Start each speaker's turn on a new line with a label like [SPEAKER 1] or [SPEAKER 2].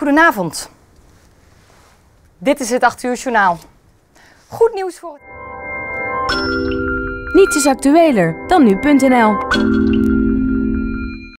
[SPEAKER 1] Goedenavond. Dit is het 8 uur journaal. Goed nieuws voor het...
[SPEAKER 2] Niets is actueler dan nu.nl.